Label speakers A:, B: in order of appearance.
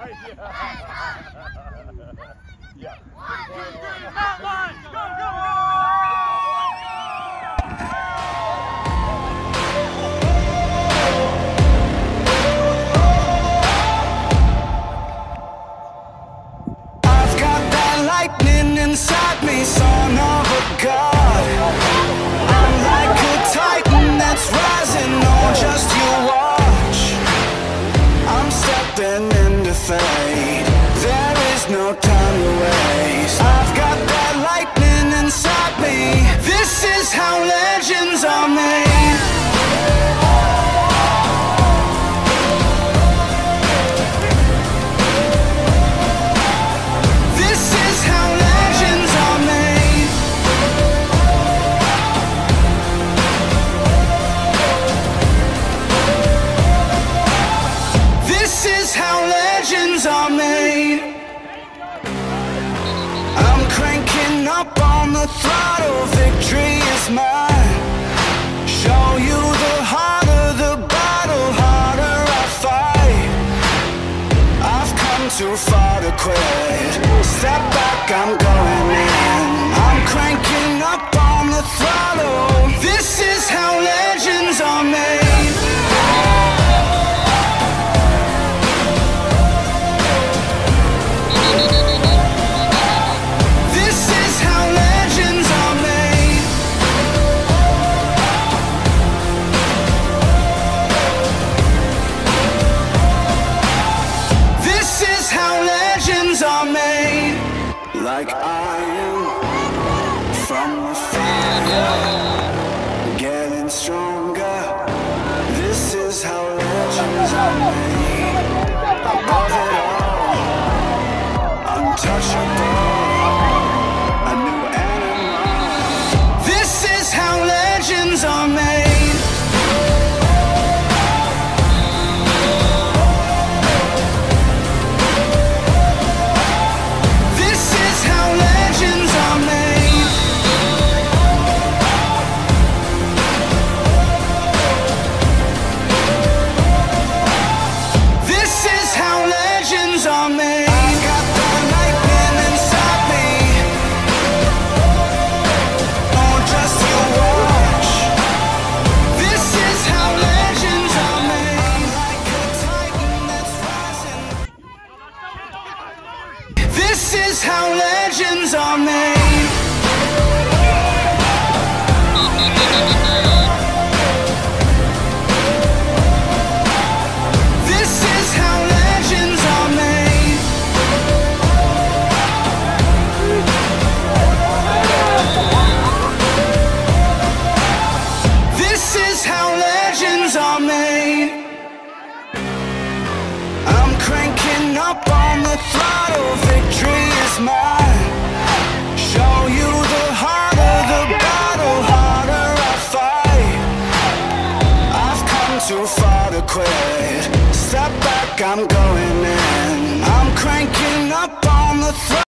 A: Yeah.
B: I've got that lightning inside me, son of a god. I'm like a titan that's rising, oh, just you watch. I'm stepping into fate, there is no time to waste. I've got that lightning inside me, this is how legends are made. Are made. I'm cranking up on the throttle, victory is mine. Show you the harder the battle, harder I fight. I've come too far to quit. Step back, I'm going in. I'm cranking up on the throttle. This is how legends are made. Like iron from the fire, getting stronger. This is how legends are made. Above it all, untouchable, a new animal. This is how legends are made. This is how legends are made. This is how legends are made. This is how legends are made. I'm cranking up on the throttle, victory is mine. Show you the harder the battle, harder I fight. I've come too far to quit. Step back, I'm going in. I'm cranking up on the throttle.